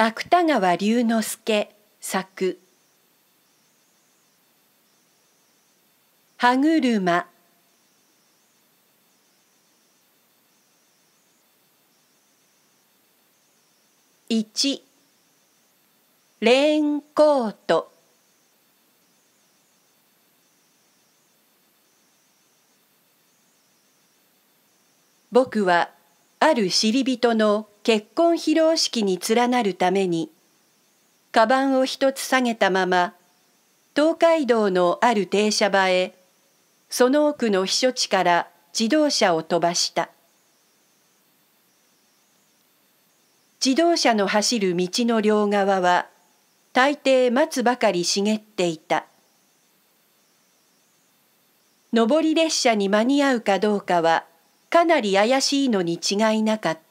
芥川龍之介作歯車。1、レインコート。僕はある知り人の結婚披露式に連なるために、カバンを一つ下げたまま、東海道のある停車場へ、その奥の避暑地から自動車を飛ばした。自動車の走る道の両側は、大抵松ばかり茂っていた。上り列車に間に合うかどうかは、かなり怪しいのに違いなかった。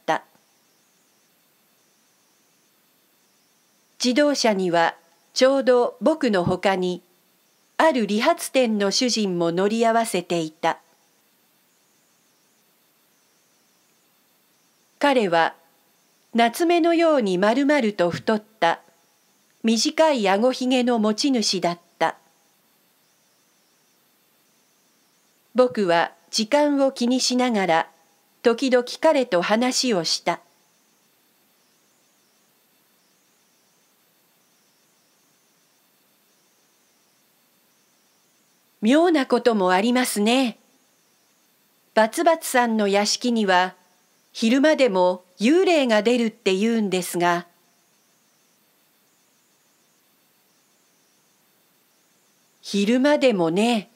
自動車にはちょうど僕のほかに、ある理髪店の主人も乗り合わせていた。彼は夏目のように丸々と太った短いあごひげの持ち主だった。僕は時間を気にしながら時々彼と話をした。妙なこともありますね。バツバツさんの屋敷には昼間でも幽霊が出るって言うんですが。昼間でもね。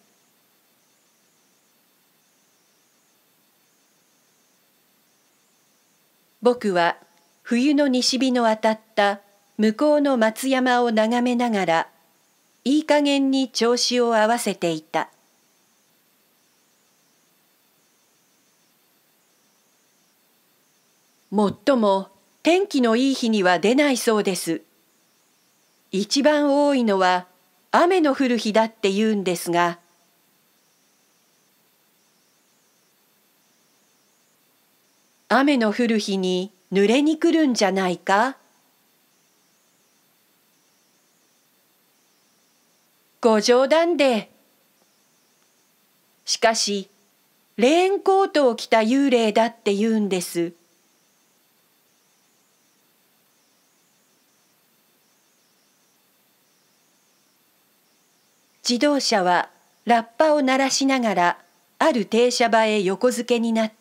僕は冬の西日の当たった向こうの松山を眺めながら、いい加減に調子を合わせていた。もっとも天気のいい日には出ないそうです。一番多いのは雨の降る日だって言うんですが。雨の降る日に濡れに来るんじゃないか。ご冗談で。しかし、レインコートを着た幽霊だって言うんです。自動車はラッパを鳴らしながらある停車場へ横付けになった。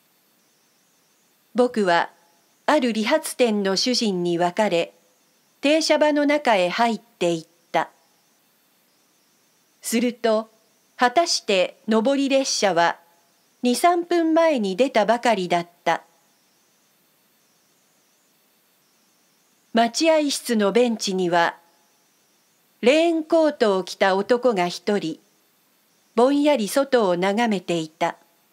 僕はある理髪店の主人に別れ、停車場の中へ入っていった。すると、果たして上り列車は2、3分前に出たばかりだった。待合室のベンチには、レインコートを着た男が一人、ぼんやり外を眺めていた。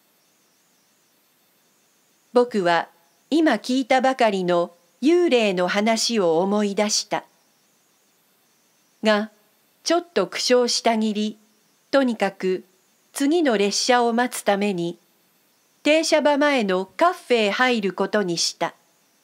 僕は今聞いたばかりの幽霊の話を思い出した。が、ちょっと苦笑したぎり、とにかく次の列車を待つために、停車場前のカフェへ入ることにした。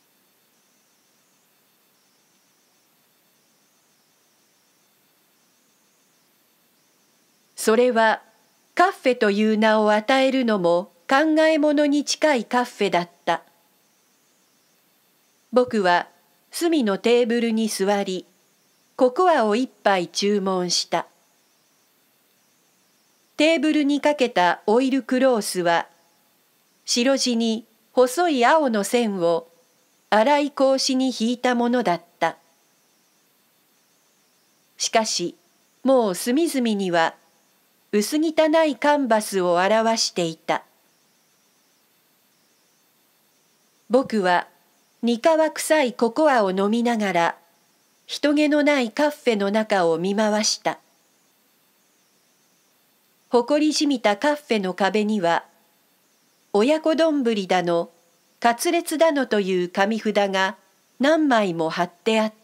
それはカフェという名を与えるのも考え物に近いカフェだった。僕は隅のテーブルに座り、ココアを一杯注文した。テーブルにかけたオイルクロースは、白地に細い青の線を粗い格子に引いたものだった。しかし、もう隅々には、薄汚いカンバスを表していた。僕はにかわ臭いココアを飲みながら、人気のないカフェの中を見回した。ほこりじみたカフェの壁には、親子丼だの、カツレツだのという紙札が何枚も貼ってあった。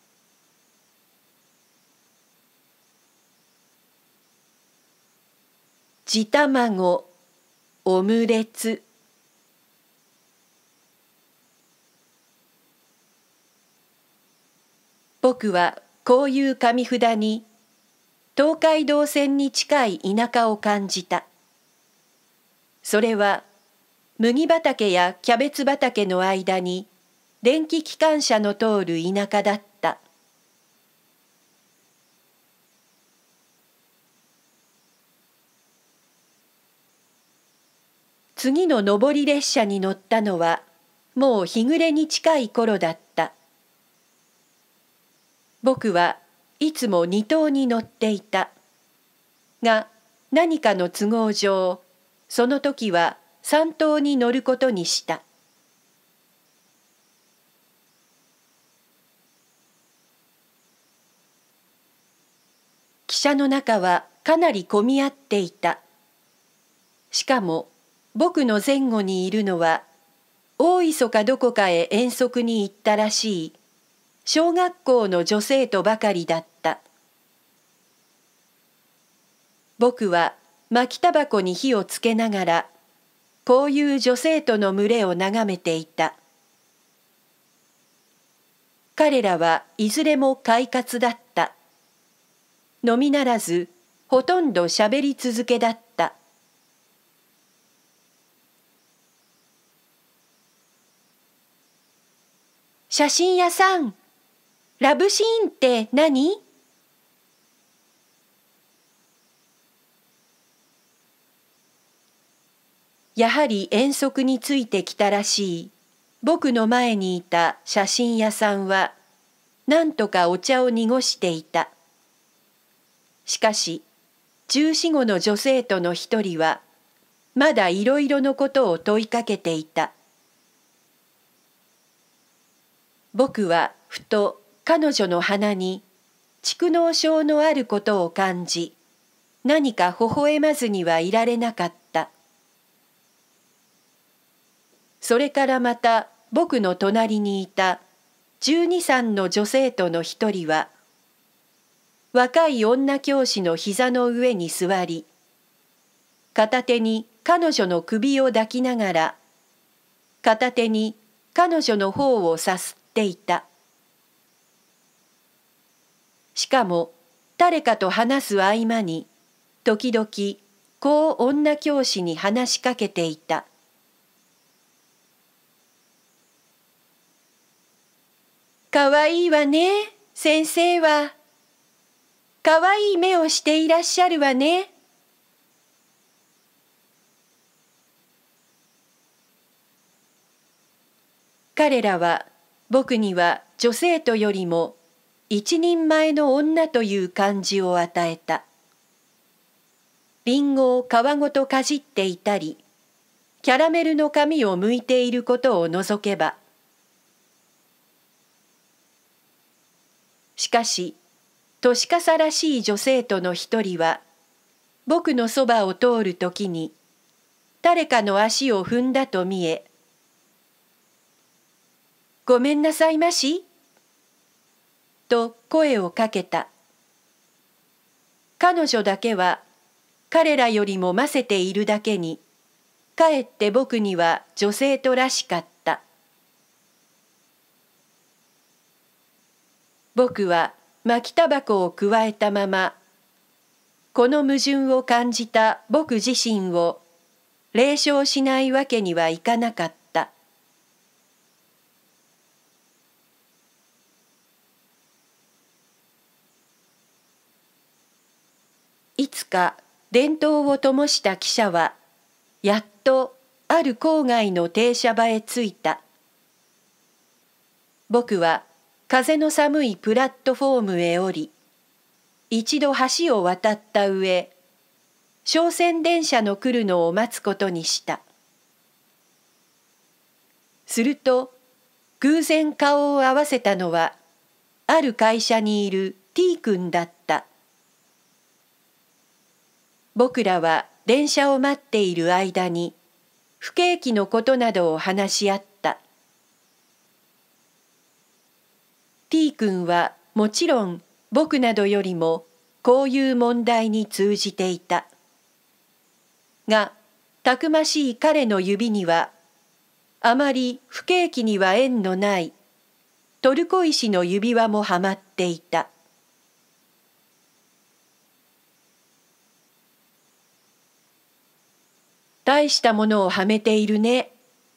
地卵、オムレツ。 僕はこういう紙札に東海道線に近い田舎を感じた。それは麦畑やキャベツ畑の間に電気機関車の通る田舎だった。次の上り列車に乗ったのはもう日暮れに近い頃だった。僕はいつも2等に乗っていた。が何かの都合上、その時は3等に乗ることにした。汽車の中はかなり混み合っていた。しかも僕の前後にいるのは大磯かどこかへ遠足に行ったらしい小学校の女生徒ばかりだった。僕は巻きたばこに火をつけながらこういう女生徒の群れを眺めていた。彼らはいずれも快活だった。のみならずほとんどしゃべり続けだった。写真屋さん、ラブシーンって何？やはり遠足についてきたらしい僕の前にいた写真屋さんはなんとかお茶を濁していた。しかし14、15の女生徒の一人はまだいろいろのことを問いかけていた。僕はふと彼女の鼻に蓄膿症のあることを感じ、何か微笑まずにはいられなかった。それからまた僕の隣にいた12、13の女生徒の一人は、若い女教師の膝の上に座り、片手に彼女の首を抱きながら、片手に彼女の方をさすっていた。しかも誰かと話す合間に、時々こう女教師に話しかけていた。かわいいわね、先生は。かわいい目をしていらっしゃるわね。彼らは僕には女生徒よりも一人前の女という感じを与えた。リンゴを皮ごとかじっていたり、キャラメルの紙を剥いていることを除けば。しかし、年笠らしい女生徒の一人は、僕のそばを通るときに、誰かの足を踏んだと見え、ごめんなさいまし、と声をかけた。彼女だけは、彼らよりもませているだけに、かえって僕には女生徒らしかった。僕は巻きたばこをくわえたまま、この矛盾を感じた僕自身を冷笑しないわけにはいかなかった。いつか電灯を灯した汽車は、やっとある郊外の停車場へ着いた。僕は風の寒いプラットフォームへ降り、一度橋を渡った上、商船電車の来るのを待つことにした。すると、偶然顔を合わせたのは、ある会社にいる T 君だった。僕らは電車を待っている間に、不景気のことなどを話し合った。T 君はもちろん僕などよりもこういう問題に通じていた。が、たくましい彼の指には、あまり不景気には縁のない、 トルコ石の指輪もはまっていた。大したものをはめているね。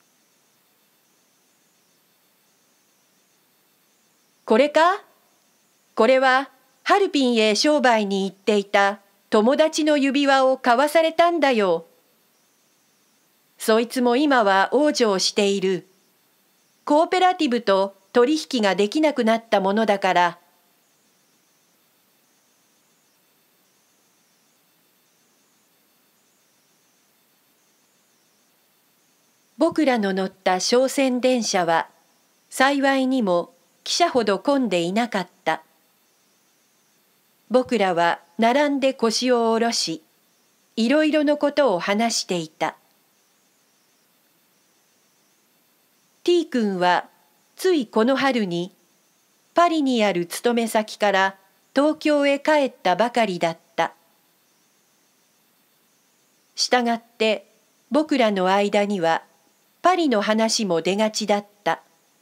これか？これはハルピンへ商売に行っていた友達の指輪を買わされたんだよ。そいつも今は往生している。コーペラティブと取引ができなくなったものだから。僕らの乗った商船電車は幸いにも汽車ほど混んでいなかった。僕らは並んで腰を下ろし、いろいろのことを話していた。T 君はついこの春にパリにある勤め先から東京へ帰ったばかりだった。したがって僕らの間にはパリの話も出がちだった。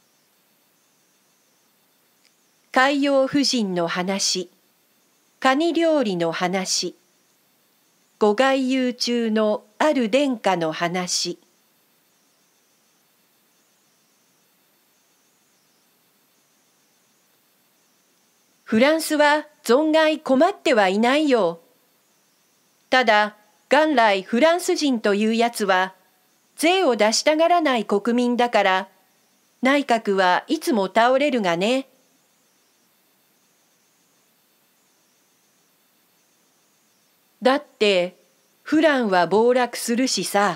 海洋婦人の話、カニ料理の話、ご外遊中のある殿下の話。フランスは存外困ってはいないよ。ただ元来フランス人というやつは税を出したがらない国民だから内閣はいつも倒れるがね。だってフランは暴落するしさ。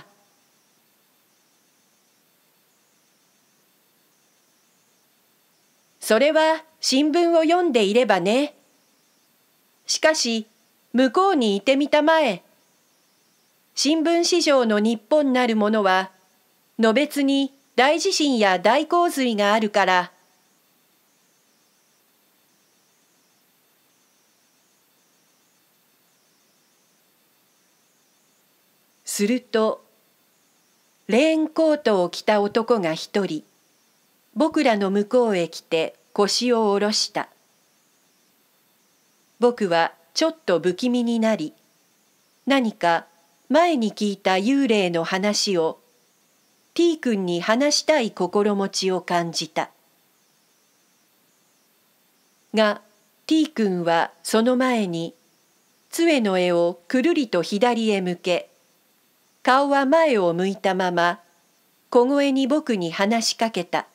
それは新聞を読んでいればね。しかし向こうにいてみたまえ。新聞市場の日本なるものはのべつに大地震や大洪水があるから。するとレーンコートを着た男が一人僕らの向こうへ来て腰を下ろした。僕はちょっと不気味になり、何か前に聞いた幽霊の話を T 君に話したい心持ちを感じた。が T 君はその前に杖の柄をくるりと左へ向け、顔は前を向いたまま小声に僕に話しかけた。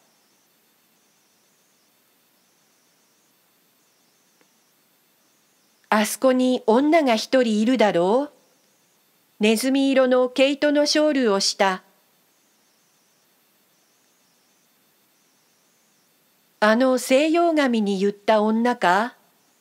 あそこに女が一人いるだろう。ネズミ色の毛糸のショールをした。あの西洋髪に言った女か？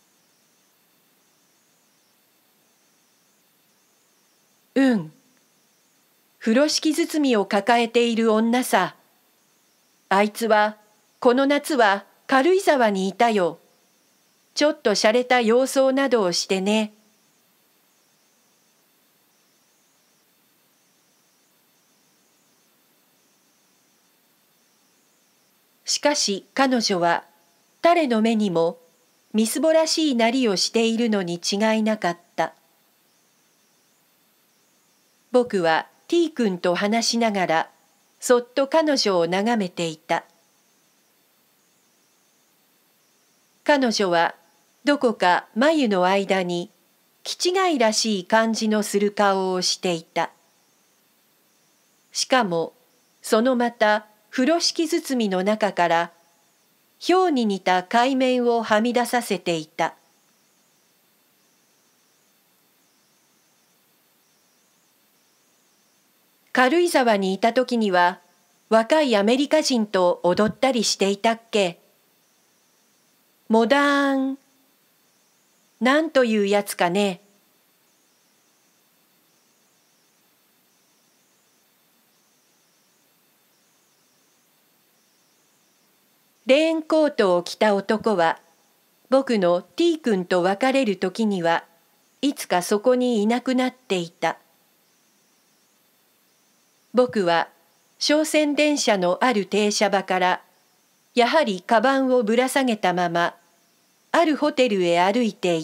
うん。風呂敷包みを抱えている女さ。あいつはこの夏は軽井沢にいたよ。ちょっと洒落た洋装などをしてね。しかし彼女は誰の目にもみすぼらしいなりをしているのに違いなかった。僕は T 君と話しながらそっと彼女を眺めていた。彼女はどこか眉の間に気違いらしい感じのする顔をしていた。しかもそのまた風呂敷包みの中から氷に似た海面をはみ出させていた。軽井沢にいた時には若いアメリカ人と踊ったりしていたっけ？モダーン、なんというやつかね。レーンコートを着た男は僕の T 君と別れる時にはいつかそこにいなくなっていた。僕は商船電車のある停車場からやはりカバンをぶら下げたまま、あるホテルへ歩いて行った。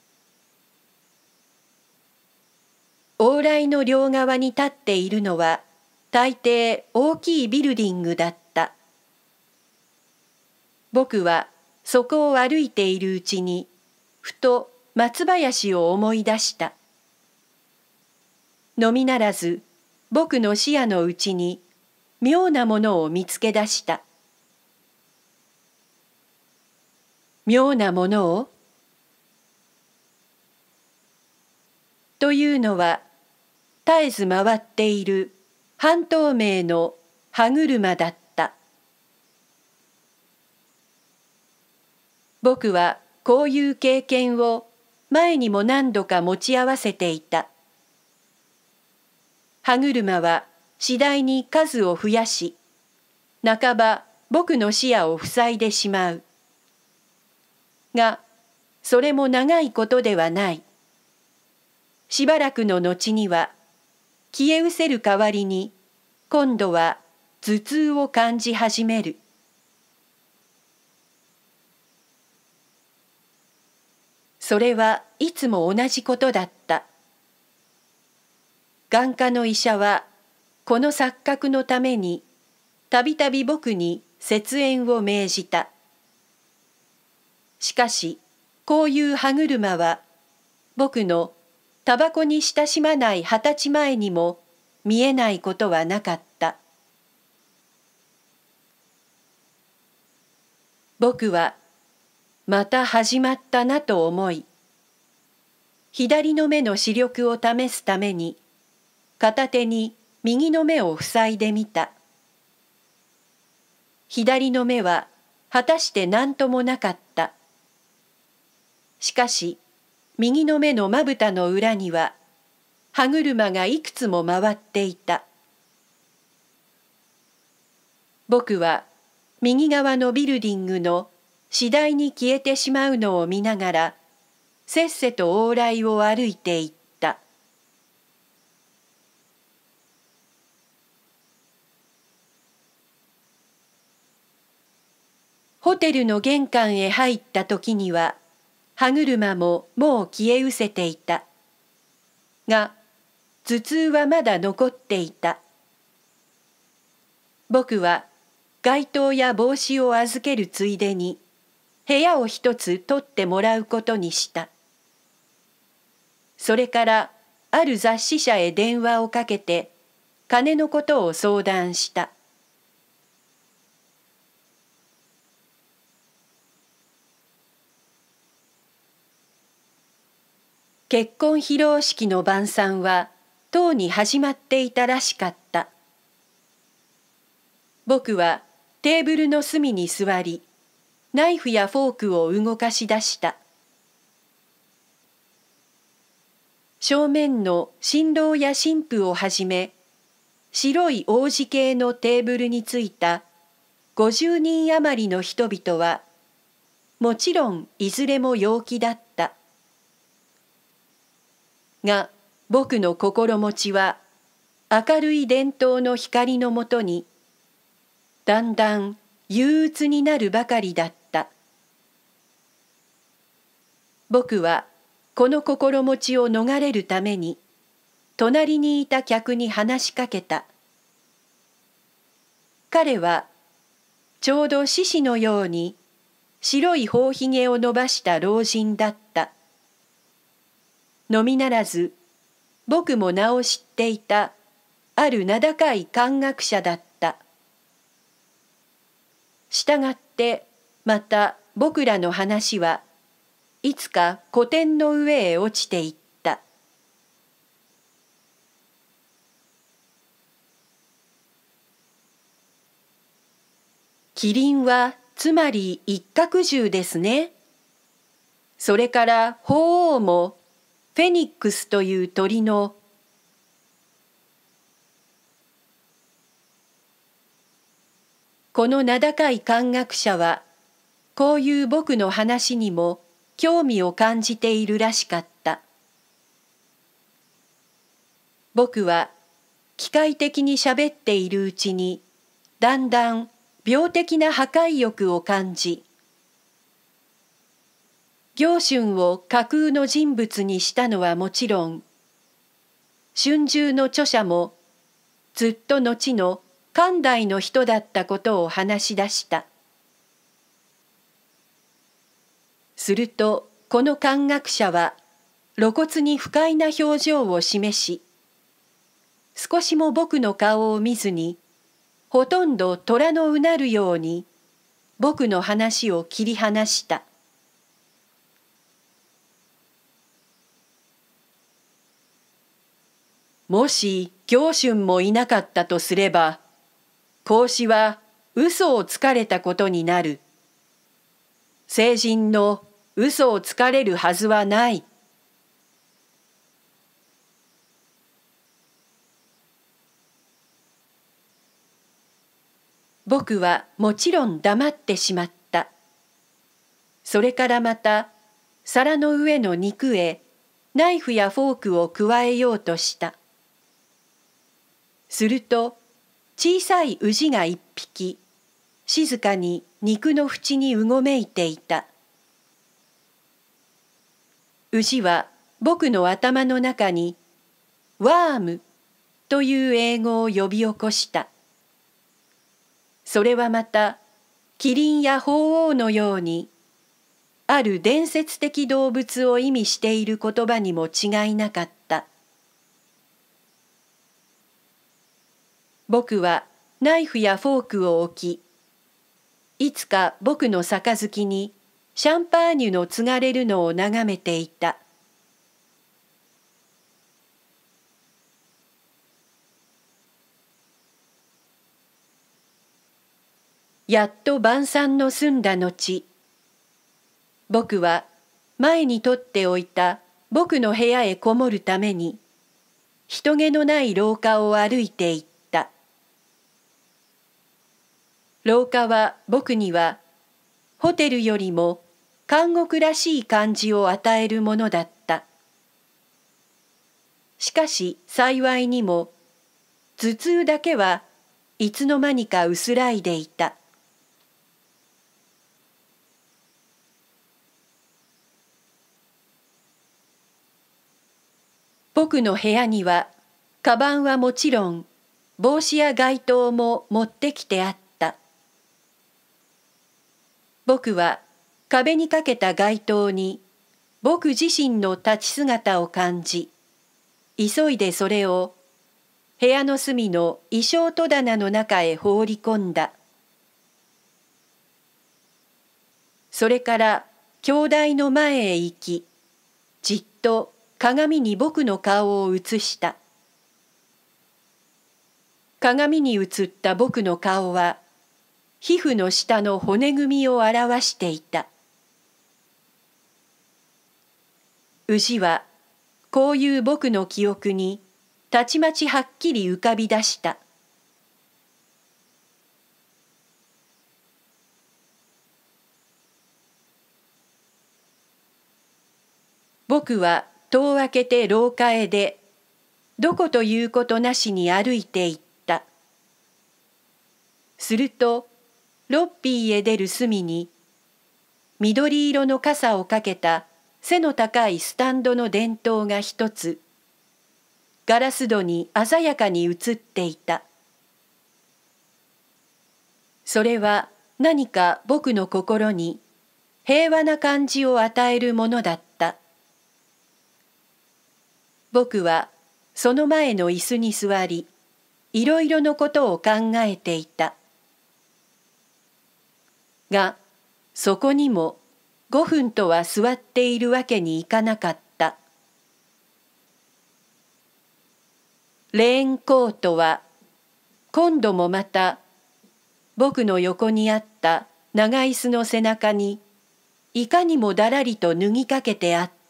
往来の両側に立っているのは、大抵大きいビルディングだった。僕はそこを歩いているうちに、ふと松林を思い出した。のみならず、僕の視野のうちに妙なものを見つけ出した。妙なものをというのは、絶えず回っている半透明の歯車だった。僕はこういう経験を前にも何度か持ち合わせていた。歯車は次第に数を増やし、半ば僕の視野を塞いでしまう。が、それも長いことではない。しばらくの後には、消え失せる代わりに、今度は頭痛を感じ始める。それはいつも同じことだった。眼科の医者は、この錯覚のために、たびたび僕に切縁を命じた。しかし、こういう歯車は、僕のタバコに親しまない20歳前にも見えないことはなかった。僕は、また始まったなと思い、左の目の視力を試すために、片手に右の目を塞いでみた。左の目は果たして何ともなかった。しかし、右の目のまぶたの裏には、歯車がいくつも回っていた。僕は、右側のビルディングの次第に消えてしまうのを見ながら、せっせと往来を歩いていった。ホテルの玄関へ入った時には、歯車ももう消え失せていた。が、頭痛はまだ残っていた。僕は、街灯や帽子を預けるついでに、部屋を一つ取ってもらうことにした。それから、ある雑誌社へ電話をかけて、金のことを相談した。結婚披露式の晩餐は、とうに始まっていたらしかった。僕はテーブルの隅に座り、ナイフやフォークを動かし出した。正面の新郎や新婦をはじめ、白い王子系のテーブルについた50人余りの人々は、もちろんいずれも陽気だった。が、僕の心持ちは、明るい電灯の光のもとに、だんだん憂鬱になるばかりだった。僕は、この心持ちを逃れるために、隣にいた客に話しかけた。彼は、ちょうど獅子のように、白い頬ひげを伸ばした老人だった。のみならず、僕も名を知っていた、ある名高い漢学者だった。したがって、また僕らの話はいつか古典の上へ落ちていった。キリンはつまり一角獣ですね。それから鳳凰もフェニックスという鳥のこの名高い漢学者はこういう僕の話にも興味を感じているらしかった。僕は機械的にしゃべっているうちにだんだん病的な破壊欲を感じ、行春を架空の人物にしたのはもちろん、春秋の著者もずっと後の漢代の人だったことを話し出した。するとこの漢学者は露骨に不快な表情を示し、少しも僕の顔を見ずに、ほとんど虎のうなるように僕の話を切り離した。もし行春もいなかったとすれば、孔子は嘘をつかれたことになる。聖人の嘘をつかれるはずはない。僕はもちろん黙ってしまった。それからまた皿の上の肉へナイフやフォークを加えようとした。すると小さいウが一匹、静かに肉の縁にうごめいていた。ウは僕の頭の中にワームという英語を呼び起こした。それはまたキリンや鳳凰のようにある伝説的動物を意味している言葉にも違いなかった。僕はナイフやフォークを置き、いつか僕の杯にシャンパーニュの継がれるのを眺めていた。やっと晩餐の済んだ後、僕は前に取っておいた僕の部屋へこもるために人気のない廊下を歩いて行った。廊下は僕にはホテルよりも監獄らしい感じを与えるものだった。しかし幸いにも頭痛だけはいつの間にか薄らいでいた。僕の部屋にはカバンはもちろん帽子や街灯も持ってきてあった。僕は壁にかけた街灯に僕自身の立ち姿を感じ、急いでそれを部屋の隅の衣装戸棚の中へ放り込んだ。それから兄弟の前へ行き、じっと鏡に僕の顔を映した。鏡に映った僕の顔は皮膚の下の骨組みを表していた。ウはこういう僕の記憶にたちまちはっきり浮かび出した。僕は戸を開けて廊下へ出、どこということなしに歩いていった。するとロッピーへ出る隅に緑色の傘をかけた背の高いスタンドの電灯が一つガラス戸に鮮やかに映っていた。それは何か僕の心に平和な感じを与えるものだった。僕はその前の椅子に座り、いろいろのことを考えていた。が、そこにも5分とは座っているわけにいかなかった。レーンコートは今度もまた僕の横にあった長椅子の背中にいかにもだらりと脱ぎかけてあった。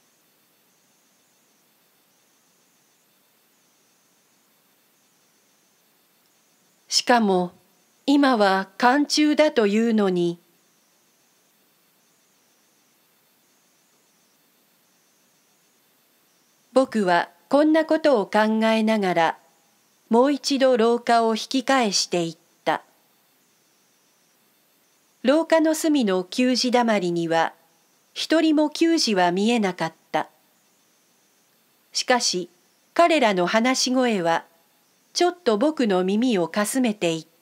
しかも今は寒中だというのに、僕はこんなことを考えながらもう一度廊下を引き返していった。 廊下の隅の給仕だまりには、一人も給仕は見えなかった。しかし、彼らの話し声は、ちょっと僕の耳をかすめていった。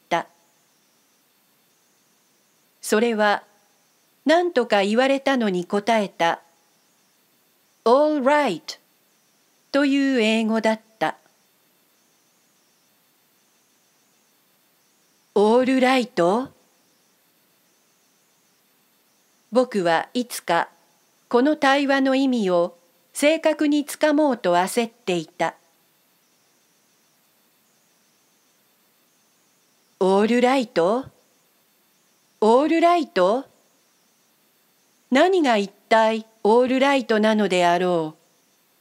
それは、何とか言われたのに答えた、All right という英語だった。オールライト？僕はいつかこの対話の意味を正確につかもうと焦っていた。オールライト？オールライト？何が一体オールライトなのであろう。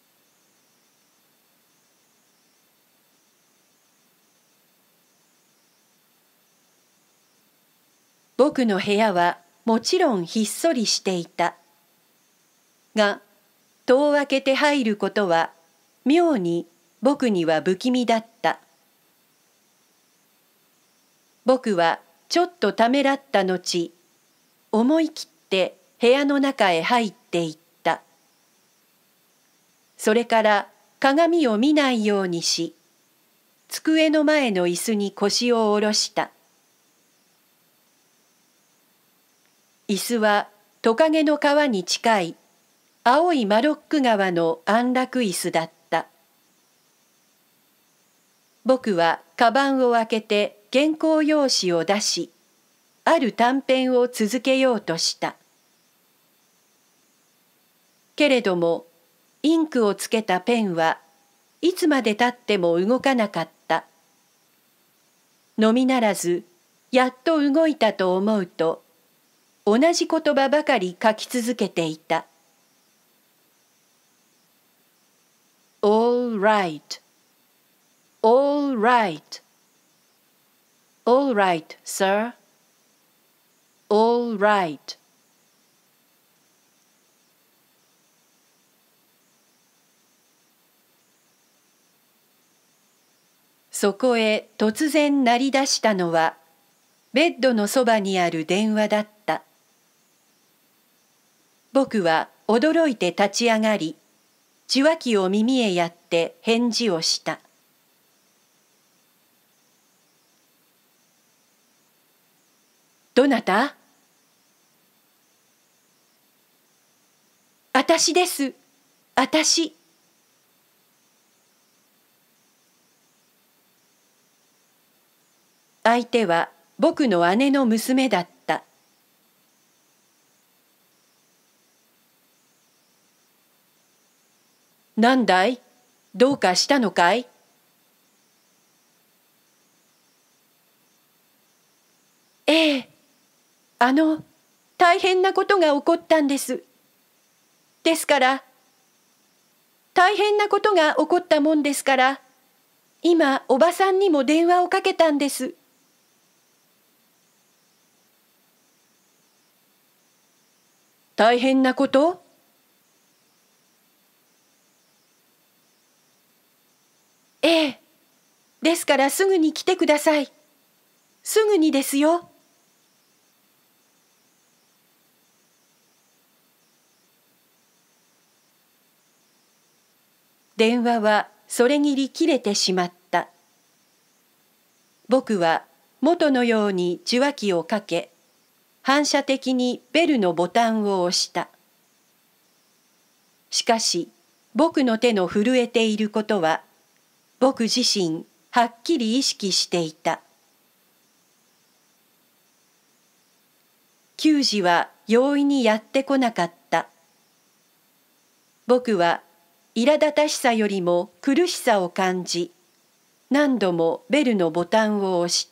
僕の部屋はもちろんひっそりしていた。が、戸を開けて入ることは妙に僕には不気味だった。僕はちょっとためらった後、思い切って部屋の中へ入っていった。それから鏡を見ないようにし、机の前の椅子に腰を下ろした。椅子はトカゲの川に近い青いマロック川の安楽椅子だった。僕はカバンを開けて原稿用紙を出し、ある短編を続けようとした。けれども、インクをつけたペンはいつまでたっても動かなかった。のみならず、やっと動いたと思うと、同じ言葉ばかり書き続けていた。All right, all right, all right, sir, all right. そこへ突然鳴り出したのは、ベッドのそばにある電話だった。僕は驚いて立ち上がり、受話器を耳へやって返事をした。どなた？あたしです。あたし。相手は僕の姉の娘だった。なんだい？どうかしたのかい？ええ、大変なことが起こったんです。ですから、大変なことが起こったもんですから、今おばさんにも電話をかけたんです。大変なこと？ええ、ですからすぐに来てください。すぐにですよ。電話はそれぎり切れてしまった。僕は元のように受話器をかけ、反射的にベルのボタンを押した。しかし、僕の手の震えていることは、僕自身はっきり意識していた。給仕は容易にやってこなかった。僕は苛立たしさよりも苦しさを感じ、何度もベルのボタンを押した。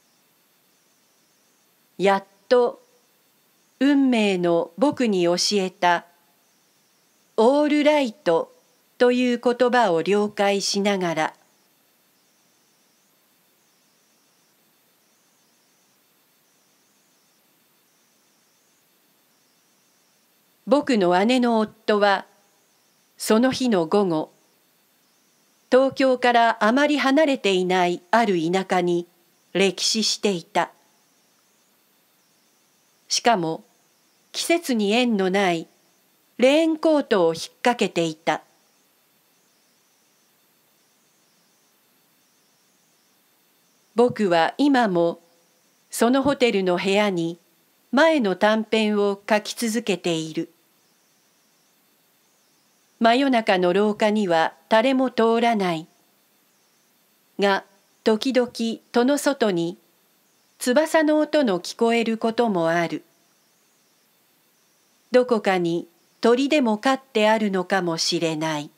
やっと運命の僕に教えたオールライトという言葉を了解しながら、僕の姉の夫はその日の午後、東京からあまり離れていないある田舎に歴史していた。 しかも季節に縁のないレーンコートを引っ掛けていた。僕は今もそのホテルの部屋に前の短編を書き続けている。真夜中の廊下には誰も通らない。が、時々戸の外に翼の音の聞こえることもある。どこかに鳥でも飼ってあるのかもしれない。